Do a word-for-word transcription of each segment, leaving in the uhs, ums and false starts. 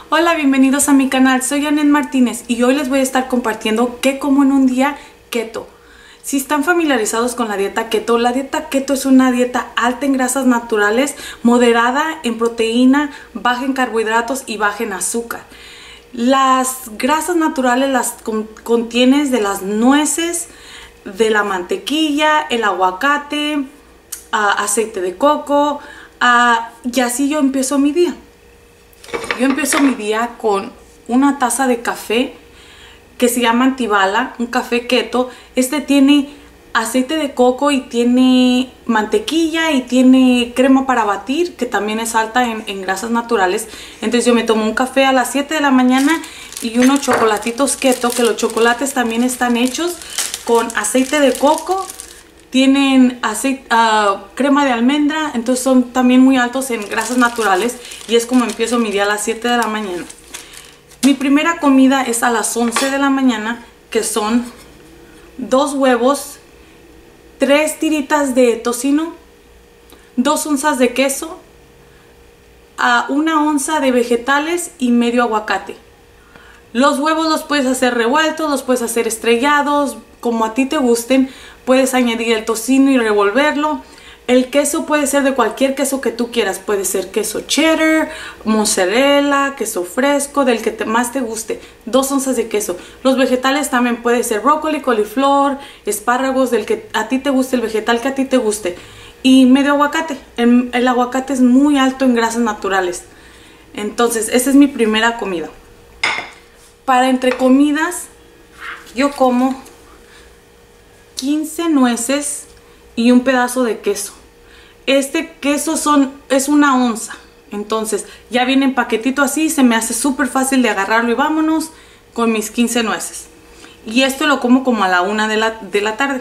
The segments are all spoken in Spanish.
Hola, bienvenidos a mi canal, soy Janet Martínez y hoy les voy a estar compartiendo qué como en un día keto. Si están familiarizados con la dieta keto, la dieta keto es una dieta alta en grasas naturales, moderada en proteína, baja en carbohidratos y baja en azúcar. Las grasas naturales las con contienes de las nueces, de la mantequilla, el aguacate, uh, aceite de coco, uh, y así yo empiezo mi día. Yo empiezo mi día con una taza de café que se llama Antibala, un café keto. Este tiene aceite de coco y tiene mantequilla y tiene crema para batir, que también es alta en, en grasas naturales. Entonces yo me tomo un café a las siete de la mañana y unos chocolatitos keto, que los chocolates también están hechos con aceite de coco. Tienen aceite, uh, crema de almendra, entonces son también muy altos en grasas naturales y es como empiezo mi día a las siete de la mañana. Mi primera comida es a las once de la mañana, que son dos huevos, tres tiritas de tocino, dos onzas de queso, uh, una onza de vegetales y medio aguacate. Los huevos los puedes hacer revueltos, los puedes hacer estrellados, como a ti te gusten. Puedes añadir el tocino y revolverlo. El queso puede ser de cualquier queso que tú quieras. Puede ser queso cheddar, mozzarella, queso fresco, del que te, más te guste. Dos onzas de queso. Los vegetales también puede ser brócoli, coliflor, espárragos, del que a ti te guste, el vegetal que a ti te guste. Y medio aguacate. El, el aguacate es muy alto en grasas naturales. Entonces, esa es mi primera comida. Para entre comidas, yo como quince nueces y un pedazo de queso. Este queso son, es una onza. Entonces ya viene en paquetito así. Se me hace súper fácil de agarrarlo y vámonos con mis quince nueces. Y esto lo como como a la una de la, de la tarde.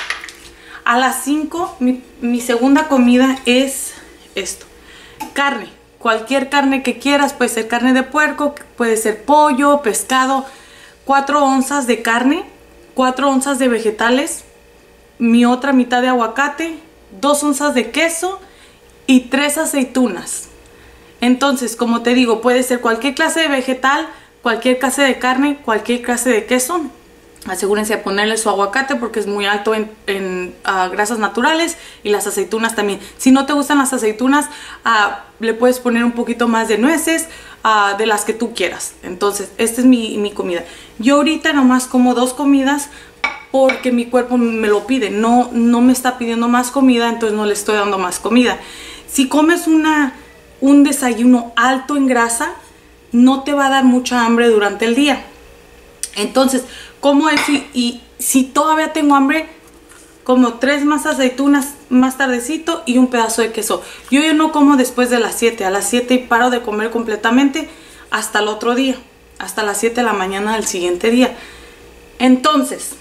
A las cinco mi, mi segunda comida es esto. Carne. Cualquier carne que quieras. Puede ser carne de puerco, puede ser pollo, pescado. cuatro onzas de carne, cuatro onzas de vegetales, mi otra mitad de aguacate, dos onzas de queso y tres aceitunas. Entonces, como te digo, puede ser cualquier clase de vegetal, cualquier clase de carne, cualquier clase de queso. Asegúrense de ponerle su aguacate porque es muy alto en, en uh, grasas naturales, y las aceitunas también. Si no te gustan las aceitunas, uh, le puedes poner un poquito más de nueces, uh, de las que tú quieras. Entonces, esta es mi, mi comida. Yo ahorita nomás como dos comidas porque mi cuerpo me lo pide. No, no me está pidiendo más comida, entonces no le estoy dando más comida. Si comes una, un desayuno alto en grasa, no te va a dar mucha hambre durante el día. Entonces, como eso y, y si todavía tengo hambre, como tres más aceitunas más tardecito y un pedazo de queso. Yo ya no como después de las siete. A las siete paro de comer completamente hasta el otro día. Hasta las siete de la mañana del siguiente día. Entonces,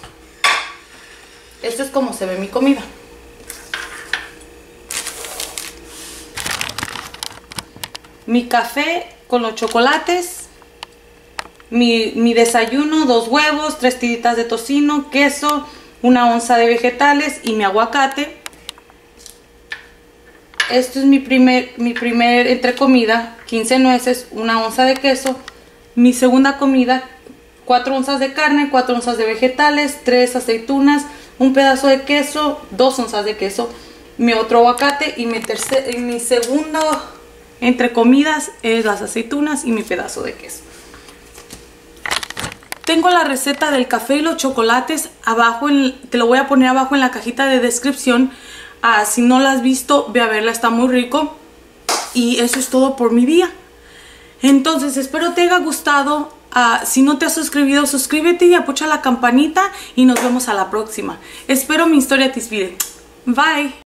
esto es como se ve mi comida. Mi café con los chocolates. Mi, mi desayuno, dos huevos, tres tiritas de tocino, queso, una onza de vegetales y mi aguacate. Esto es mi primer, mi primer entrecomida, quince nueces, una onza de queso. Mi segunda comida, cuatro onzas de carne, cuatro onzas de vegetales, tres aceitunas, un pedazo de queso, dos onzas de queso, mi otro aguacate. Y mi, tercer, mi segundo entre comidas es las aceitunas y mi pedazo de queso. Tengo la receta del café y los chocolates abajo, en, te lo voy a poner abajo en la cajita de descripción. Uh, si no la has visto, ve a verla, está muy rico. Y eso es todo por mi día. Entonces, espero te haya gustado. Uh, si no te has suscrito, suscríbete y apucha la campanita. Y nos vemos a la próxima. Espero mi historia te inspire. Bye.